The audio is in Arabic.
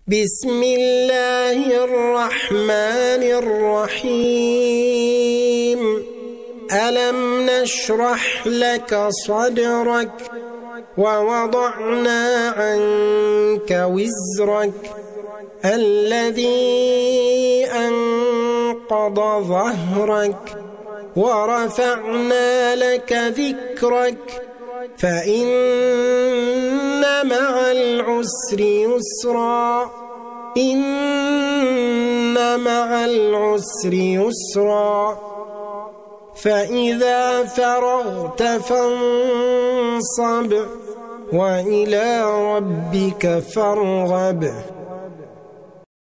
بسم الله الرحمن الرحيم. ألم نشرح لك صدرك ووضعنا عنك وزرك الذي أنقض ظهرك ورفعنا لك ذكرك فإن مع العسر يسرا إن مع العسر يسرا فإذا فرغت فانصب وإلى ربك فارغب.